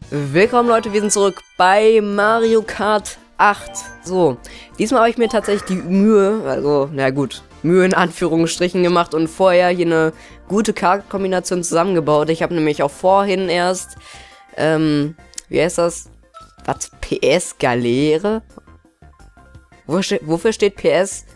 Willkommen Leute, wir sind zurück bei Mario Kart 8. So, diesmal habe ich mir tatsächlich die Mühe, also, na gut, Mühe in Anführungsstrichen gemacht und vorher hier eine gute Kartkombination zusammengebaut. Ich habe nämlich auch vorhin erst, wie heißt das? Was? PS Galere? Wofür steht PS?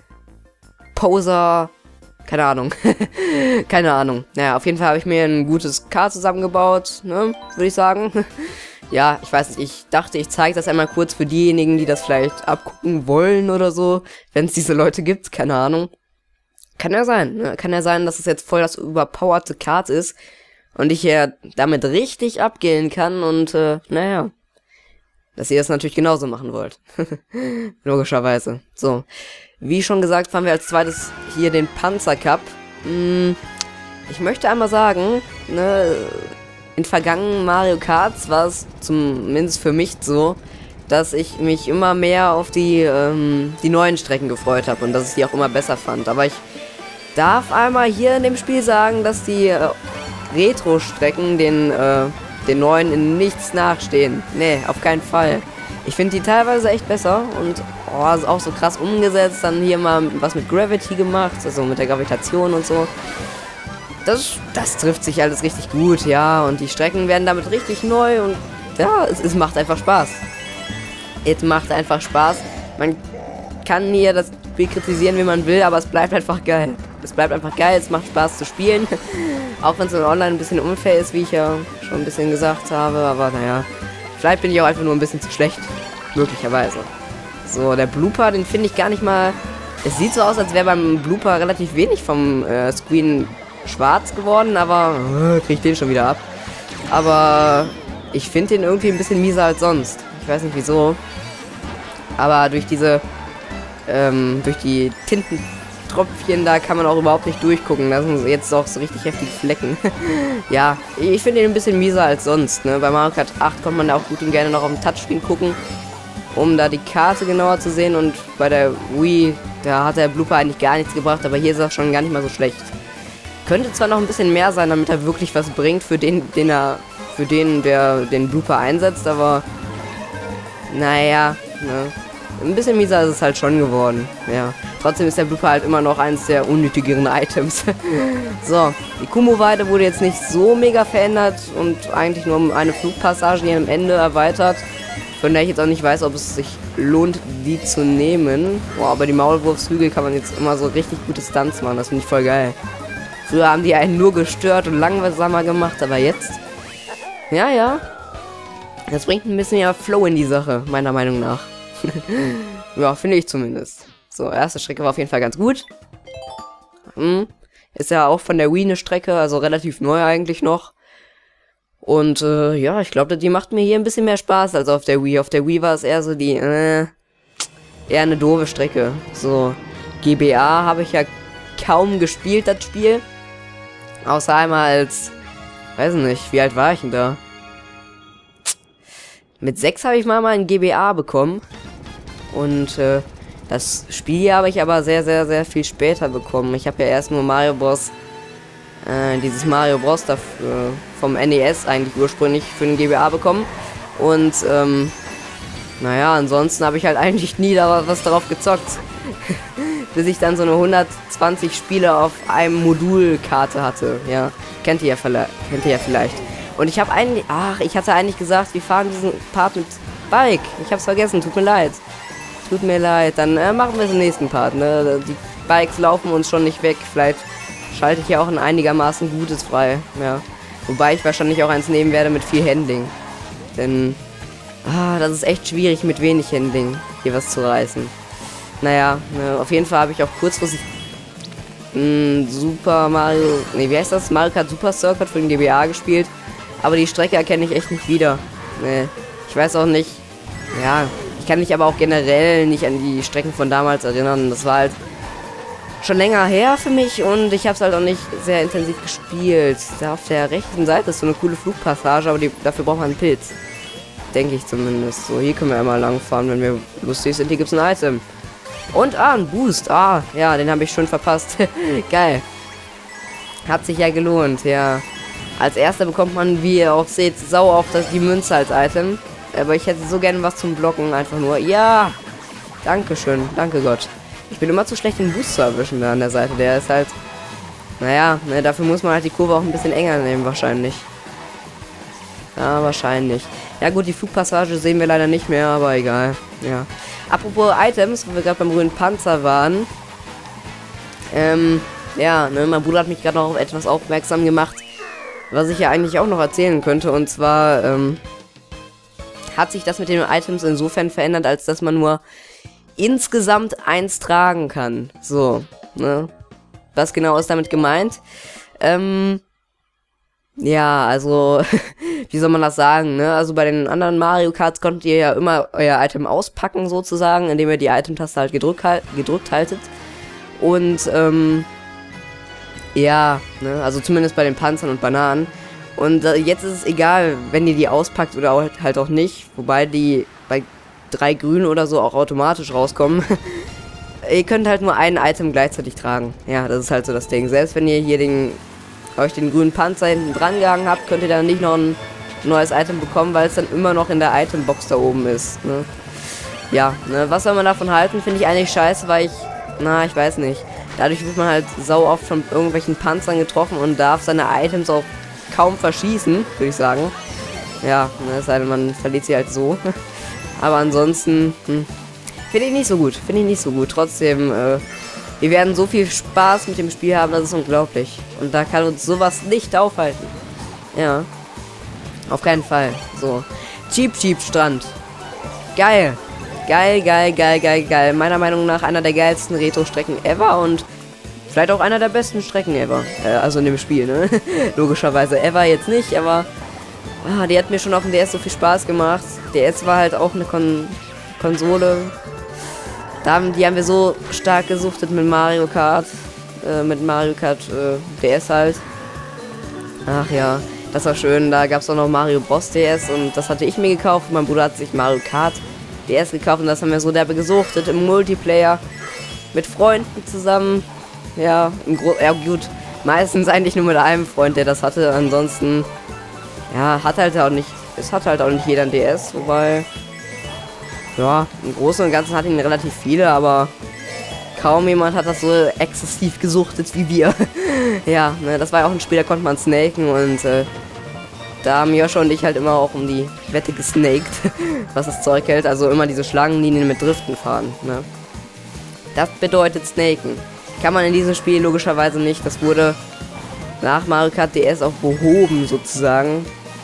Poser? Keine Ahnung. Keine Ahnung. Naja, auf jeden Fall habe ich mir ein gutes Kart zusammengebaut, ne? Würde ich sagen. Ja, ich weiß nicht, ich dachte, ich zeige das einmal kurz für diejenigen, die das vielleicht abgucken wollen oder so. Wenn es diese Leute gibt, keine Ahnung. Kann ja sein, ne? Kann ja sein, dass es jetzt voll das überpowerte Kart ist. Und ich ja damit richtig abgehen kann und, naja. Dass ihr das natürlich genauso machen wollt. Logischerweise. So. Wie schon gesagt, fahren wir als zweites hier den Panzer Cup. Ich möchte einmal sagen, ne, in vergangenen Mario Karts war es zumindest für mich so, dass ich mich immer mehr auf die neuen Strecken gefreut habe und dass ich die auch immer besser fand. Aber ich darf einmal hier in dem Spiel sagen, dass die Retro-Strecken den neuen in nichts nachstehen. Nee, auf keinen Fall. Ich finde die teilweise echt besser und ist auch so krass umgesetzt. Dann hier mal was mit Gravity gemacht, also mit der Gravitation und so. Das trifft sich alles richtig gut, ja. Und die Strecken werden damit richtig neu und ja, es macht einfach Spaß. Es macht einfach Spaß. Man kann hier das Spiel kritisieren, wie man will, aber es bleibt einfach geil. Es bleibt einfach geil, es macht Spaß zu spielen. Auch wenn es in Online ein bisschen unfair ist, wie ich ja schon ein bisschen gesagt habe. Aber naja, vielleicht bin ich auch einfach nur ein bisschen zu schlecht. Möglicherweise. So, der Blooper, den finde ich gar nicht mal... Es sieht so aus, als wäre beim Blooper relativ wenig vom Screen schwarz geworden, aber... krieg ich den schon wieder ab. Aber ich finde den irgendwie ein bisschen mieser als sonst. Ich weiß nicht wieso. Aber durch diese... durch die Tintentropfchen, da kann man auch überhaupt nicht durchgucken. Da sind jetzt auch so richtig heftige Flecken. Ja, ich finde den ein bisschen mieser als sonst. Ne? Bei Mario Kart 8 kommt man da auch gut und gerne noch auf dem Touchscreen gucken, um da die Karte genauer zu sehen. Und bei der Wii, da hat der Blooper eigentlich gar nichts gebracht, aber hier ist er schon gar nicht mal so schlecht. Könnte zwar noch ein bisschen mehr sein, damit er wirklich was bringt für den, der den Blooper einsetzt, aber naja, ne? Ein bisschen mieser ist es halt schon geworden, ja. Trotzdem ist der Blooper halt immer noch eines der unnötigeren Items. So, die Kumo-Weide wurde jetzt nicht so mega verändert und eigentlich nur um eine Flugpassage hier am Ende erweitert. Von der ich jetzt auch nicht weiß, ob es sich lohnt, die zu nehmen. Boah, aber die Maulwurfshügel kann man jetzt immer so richtig gute Stunts machen, das finde ich voll geil. Früher haben die einen nur gestört und langsamer gemacht, aber jetzt... Ja. Das bringt ein bisschen ja Flow in die Sache, meiner Meinung nach. Ja, finde ich zumindest. So, erste Strecke war auf jeden Fall ganz gut. Ist ja auch von der Wii eine Strecke, also relativ neu eigentlich noch. Und ja, ich glaube, die macht mir hier ein bisschen mehr Spaß als auf der Wii. Auf der Wii war es eher so die, eher eine doofe Strecke. So, GBA habe ich ja kaum gespielt, das Spiel. Außer einmal als, weiß nicht, wie alt war ich denn da? Mit 6 habe ich mal ein GBA bekommen. Und das Spiel habe ich aber sehr, sehr, sehr viel später bekommen. Ich habe ja erst nur Mario Bros. Dieses Mario Bros. Vom NES eigentlich ursprünglich für den GBA bekommen. Und naja, ansonsten habe ich halt eigentlich nie da was darauf gezockt. Bis ich dann so eine 120 Spiele auf einem Modulkarte hatte. Ja, kennt ihr ja vielleicht. Und ich habe eigentlich, ich hatte eigentlich gesagt, wir fahren diesen Part mit Bike. Ich hab's vergessen, tut mir leid. Tut mir leid, dann machen wir es im nächsten Part, ne? Die Bikes laufen uns schon nicht weg. Vielleicht schalte ich ja auch ein einigermaßen gutes frei, ja. Wobei ich wahrscheinlich auch eins nehmen werde mit viel Handling. Denn, das ist echt schwierig mit wenig Handling hier was zu reißen. Naja, ne, auf jeden Fall habe ich auch kurzfristig Super Mario, wie heißt das? Mario Kart Super Circuit für den GBA gespielt. Aber die Strecke erkenne ich echt nicht wieder. Nee, ich weiß auch nicht. Ja, ich kann mich aber auch generell nicht an die Strecken von damals erinnern. Das war halt schon länger her für mich und ich habe es halt auch nicht sehr intensiv gespielt. Da auf der rechten Seite ist so eine coole Flugpassage, aber dafür braucht man einen Pilz. Denke ich zumindest. So, hier können wir einmal lang fahren, wenn wir lustig sind. Hier gibt es ein Item. Und ein Boost. Ja, den habe ich schon verpasst. Geil. Hat sich ja gelohnt, ja. Als erster bekommt man, wie ihr auch seht, sau oft die Münze als Item. Aber ich hätte so gerne was zum Blocken, einfach nur. Ja! Dankeschön, danke Gott. Ich bin immer zu schlecht, den Boost zu erwischen da an der Seite. Der ist halt... Naja, ne, dafür muss man halt die Kurve auch ein bisschen enger nehmen, wahrscheinlich. Ja, wahrscheinlich. Ja gut, die Flugpassage sehen wir leider nicht mehr, aber egal. Ja. Apropos Items, wo wir gerade beim grünen Panzer waren. Ja, ne, mein Bruder hat mich gerade noch auf etwas aufmerksam gemacht, was ich ja eigentlich auch noch erzählen könnte. Und zwar, hat sich das mit den Items insofern verändert, als dass man nur insgesamt 1 tragen kann. So, ne? Was genau ist damit gemeint? Ja, also, wie soll man das sagen, ne? Also bei den anderen Mario Karts konntet ihr ja immer euer Item auspacken, sozusagen, indem ihr die Item-Taste halt gedrückt haltet. Und, ja, ne? Also zumindest bei den Panzern und Bananen. Und jetzt ist es egal, wenn ihr die auspackt oder halt auch nicht. Wobei die bei 3 Grün oder so auch automatisch rauskommen. Ihr könnt halt nur ein Item gleichzeitig tragen. Ja, das ist halt so das Ding. Selbst wenn ihr hier euch den grünen Panzer hinten dran gehangen habt, könnt ihr dann nicht noch ein neues Item bekommen, weil es dann immer noch in der Itembox da oben ist. Ne? Ja, ne? Was soll man davon halten? Finde ich eigentlich scheiße, weil ich weiß nicht. Dadurch wird man halt sau oft von irgendwelchen Panzern getroffen und darf seine Items auch kaum verschießen, würde ich sagen. Ja, ne, es sei denn, man verliert sie halt so. Aber ansonsten, finde ich nicht so gut. Trotzdem, wir werden so viel Spaß mit dem Spiel haben, das ist unglaublich. Und da kann uns sowas nicht aufhalten. Ja. Auf keinen Fall. So. Cheap Strand. Geil. Geil. Meiner Meinung nach einer der geilsten Retro-Strecken ever und vielleicht auch einer der besten Strecken ever. Also in dem Spiel, ne? Logischerweise ever jetzt nicht, aber die hat mir schon auf dem DS so viel Spaß gemacht. DS war halt auch eine Konsole. Die haben wir so stark gesuchtet mit Mario Kart. DS halt. Ach ja, das war schön. Da gab es auch noch Mario Bros. DS und das hatte ich mir gekauft. Mein Bruder hat sich Mario Kart DS gekauft und das haben wir so derbe gesuchtet im Multiplayer. Mit Freunden zusammen. Ja, ja gut. Meistens eigentlich nur mit einem Freund, der das hatte. Ansonsten, ja, es hat halt auch nicht jeder ein DS, wobei, ja, im Großen und Ganzen hatten ihn relativ viele, aber kaum jemand hat das so exzessiv gesuchtet wie wir. Ja, ne, das war ja auch ein Spiel, da konnte man snaken und da haben Joscha und ich halt immer auch um die Wette gesnaked, was das Zeug hält. Also immer diese Schlangenlinien mit Driften fahren, ne. Das bedeutet snaken. Kann man in diesem Spiel logischerweise nicht. Das wurde nach Mario Kart DS auch behoben, sozusagen.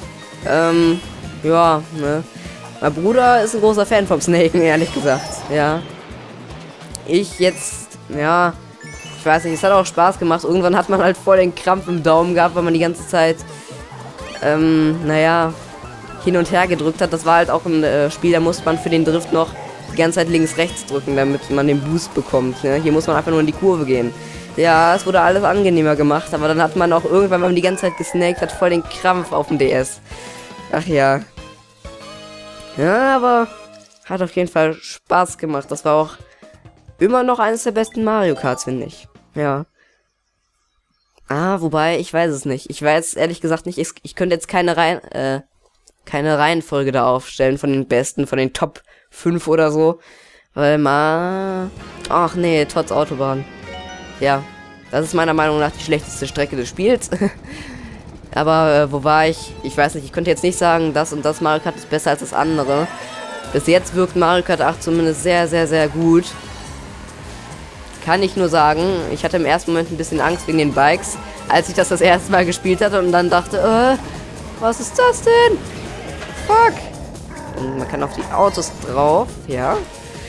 Ja, ne. Mein Bruder ist ein großer Fan vom Snaken, ehrlich gesagt. Ja. Ich jetzt, ja, ich weiß nicht, es hat auch Spaß gemacht. Irgendwann hat man halt voll den Krampf im Daumen gehabt, weil man die ganze Zeit, naja, hin und her gedrückt hat. Das war halt auch ein Spiel, da musste man für den Drift noch die ganze Zeit links-rechts drücken, damit man den Boost bekommt. Ne? Hier muss man einfach nur in die Kurve gehen. Ja, es wurde alles angenehmer gemacht, aber dann hat man auch irgendwann, wenn man die ganze Zeit gesnaked hat, voll den Krampf auf dem DS. Ach ja. Ja, aber hat auf jeden Fall Spaß gemacht. Das war auch immer noch eines der besten Mario Karts, finde ich. Ja. Wobei, ich weiß es nicht. Ich weiß ehrlich gesagt nicht, ich könnte jetzt keine Reihenfolge da aufstellen von den besten, von den Top 5 oder so. Weil ach nee, trotz Autobahn. Ja, das ist meiner Meinung nach die schlechteste Strecke des Spiels. Aber wo war ich? Ich weiß nicht, ich könnte jetzt nicht sagen, das und das Mario Kart ist besser als das andere. Bis jetzt wirkt Mario Kart 8 zumindest sehr, sehr, sehr gut. Kann ich nur sagen, ich hatte im ersten Moment ein bisschen Angst wegen den Bikes, als ich das erste Mal gespielt hatte und dann dachte, was ist das denn? Fuck! Und man kann auf die Autos drauf, ja.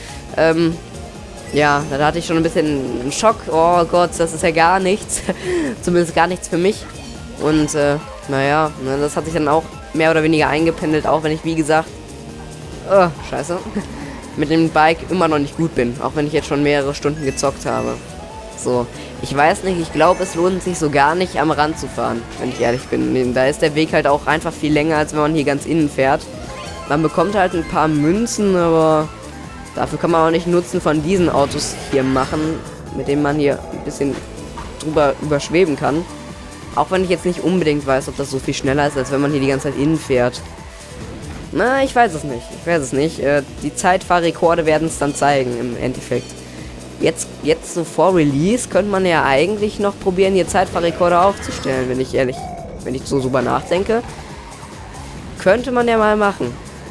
Ja, da hatte ich schon ein bisschen einen Schock. Oh Gott, das ist ja gar nichts. Zumindest gar nichts für mich. Und, naja, ne, das hat sich dann auch mehr oder weniger eingependelt, auch wenn ich, wie gesagt, scheiße, mit dem Bike immer noch nicht gut bin, auch wenn ich jetzt schon mehrere Stunden gezockt habe. So, ich weiß nicht, ich glaube, es lohnt sich so gar nicht, am Rand zu fahren, wenn ich ehrlich bin. Da ist der Weg halt auch einfach viel länger, als wenn man hier ganz innen fährt. Man bekommt halt ein paar Münzen, aber dafür kann man auch nicht Nutzen von diesen Autos hier machen, mit denen man hier ein bisschen drüber überschweben kann. Auch wenn ich jetzt nicht unbedingt weiß, ob das so viel schneller ist, als wenn man hier die ganze Zeit innen fährt. Na, ich weiß es nicht. Ich weiß es nicht. Die Zeitfahrrekorde werden es dann zeigen im Endeffekt. Jetzt so vor Release könnte man ja eigentlich noch probieren, hier Zeitfahrrekorde aufzustellen, wenn ich so drüber nachdenke. Könnte man ja mal machen.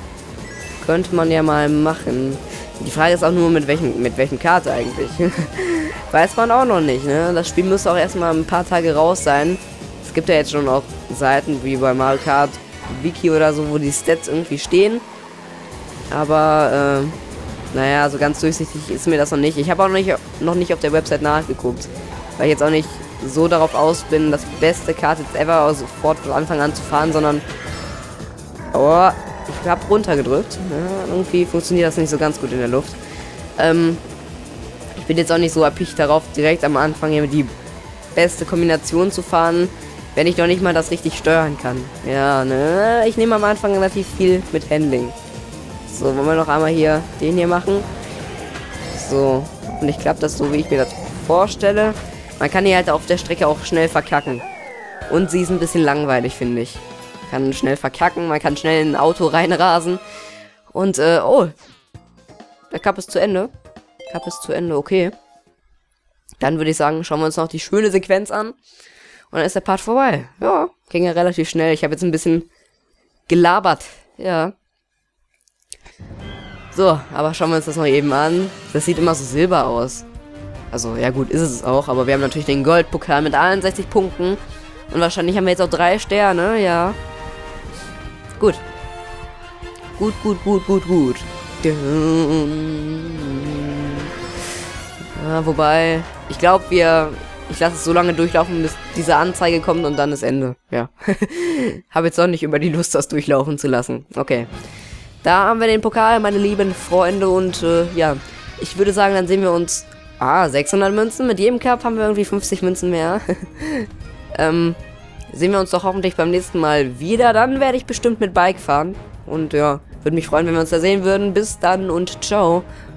Die Frage ist auch nur, mit welchen Karte eigentlich. Weiß man auch noch nicht, ne? Das Spiel müsste auch erstmal ein paar Tage raus sein. Es gibt ja jetzt schon auch Seiten wie bei Mario Kart Wiki oder so, wo die Stats irgendwie stehen. Aber, naja, so ganz durchsichtig ist mir das noch nicht. Ich habe auch noch nicht auf der Website nachgeguckt. Weil ich jetzt auch nicht so darauf aus bin, das beste Kart jetzt ever sofort von Anfang an zu fahren, sondern... Oh, ich habe runtergedrückt. Ja, irgendwie funktioniert das nicht so ganz gut in der Luft. Ich bin jetzt auch nicht so erpicht darauf, direkt am Anfang hier die beste Kombination zu fahren, wenn ich noch nicht mal das richtig steuern kann. Ja, ne? Ich nehme am Anfang relativ viel mit Handling. So, wollen wir noch einmal hier den hier machen. So, und ich klappt das so, wie ich mir das vorstelle. Man kann hier halt auf der Strecke auch schnell verkacken. Und sie ist ein bisschen langweilig, finde ich. Man kann schnell verkacken, man kann schnell in ein Auto reinrasen. Und, oh. Der Cup ist zu Ende. Okay. Dann würde ich sagen, schauen wir uns noch die schöne Sequenz an. Und dann ist der Part vorbei. Ja, ging ja relativ schnell. Ich habe jetzt ein bisschen gelabert. Ja. So, aber schauen wir uns das noch eben an. Das sieht immer so silber aus. Also, ja gut, ist es auch. Aber wir haben natürlich den Goldpokal mit 61 Punkten. Und wahrscheinlich haben wir jetzt auch 3 Sterne, ja. Gut. Gut. Ja, wobei, ich glaube, ich lasse es so lange durchlaufen, bis diese Anzeige kommt und dann ist Ende. Ja. Habe jetzt auch nicht über die Lust, das durchlaufen zu lassen. Okay. Da haben wir den Pokal, meine lieben Freunde. Und ja, ich würde sagen, dann sehen wir uns... 600 Münzen. Mit jedem Cup haben wir irgendwie 50 Münzen mehr. Sehen wir uns doch hoffentlich beim nächsten Mal wieder. Dann werde ich bestimmt mit Bike fahren. Und ja, würde mich freuen, wenn wir uns da sehen würden. Bis dann und ciao.